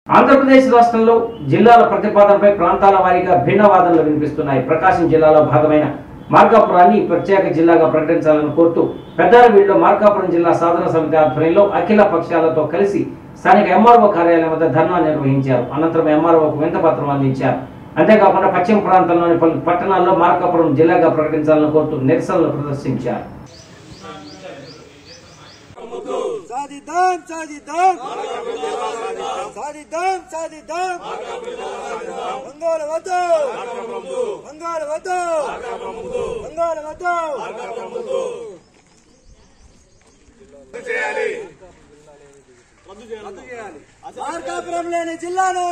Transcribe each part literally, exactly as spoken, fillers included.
ఆంధ్రప్రదేశ్ రాష్ట్రంలో జిల్లాల ప్రతిపాదనపై ప్రాంతాల వారీగా భిన్న వాదనలు వినిపిస్తున్నాయి. ప్రకాశం జిల్లాలో భాగమైన మార్కాపురాన్ని ప్రత్యేక జిల్లాగా ప్రకటించాలని కోరుతూ పెద్దారవీడులో మార్కాపురం జిల్లా సాధన సమితి ఆధ్వర్యంలో అఖిల పక్షాలతో కలిసి స్థానిక ఎంఆర్ఓ కార్యాలయం వద్ద ధర్నా నిర్వహించారు. అనంతరం ఎంఆర్ఓకు వినతిపత్రం అందించారు. అంతేకాకుండా పశ్చిమ ప్రాంతంలోని పలు పట్టణాల్లో మార్కాపురం జిల్లాగా ప్రకటించాలని కోరుతూ నిరసనలు ప్రదర్శించారు. సాధిద్దాం సాధిద్దాం సాధిద్దాం సాధిద్దాం బంగారు వద్దు బంగారు వద్దు బంగారు వద్దు మార్కాపురం లేని జిల్లాను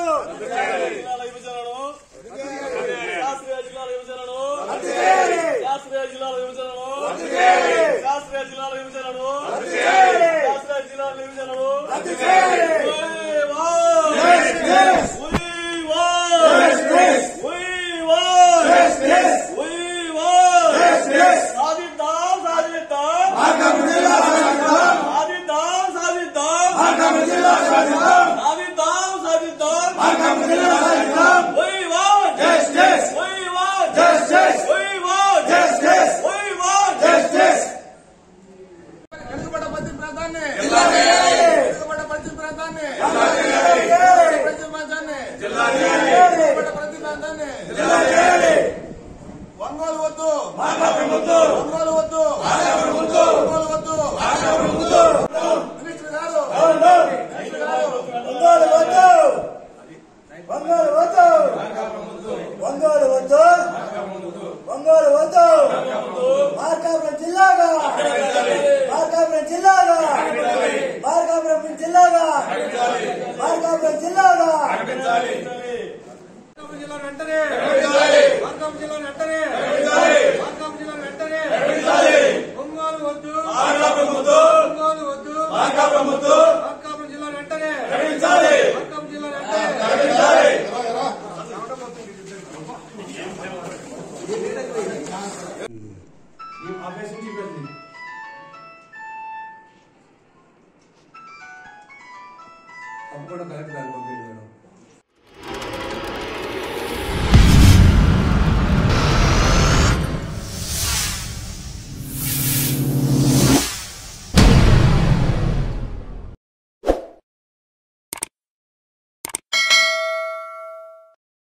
మార్కాపురం జిల్లాగా మార్కాపురం జిల్లాగా మార్కాపురం జిల్లాగా మార్కాపురం జిల్లాగా మార్కాపురం జిల్లా వెంటనే మార్కాపురం జిల్లా వెంటనే మార్కాపురం జిల్లా వెంటనే ఒంగోలు వద్దు ఒంగోలు వద్దు మార్కాపురం జిల్లా వెంటనే మార్కాపురం జిల్లా వెంటనే అప్పుడు కూడా కలెక్టర్ గారు పంపించారు.